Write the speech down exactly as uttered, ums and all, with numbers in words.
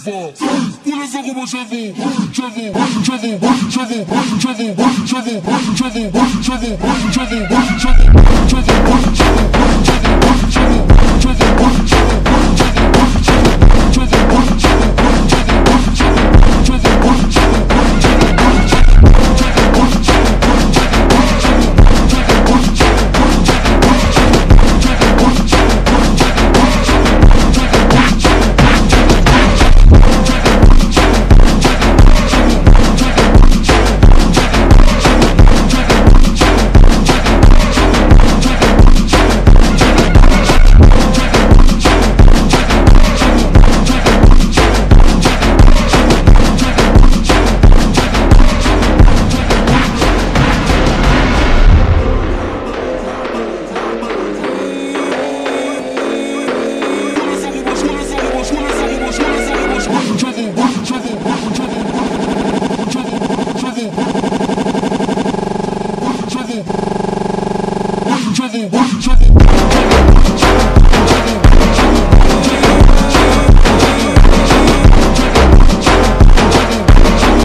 fort. Pour les arômes chez vous, chez vous, chez vous, chez vous, chez vous, chez vous, chez vous, chez vous, chez vous, chez vous, chez vous, chez vous, chez vous, chez vous.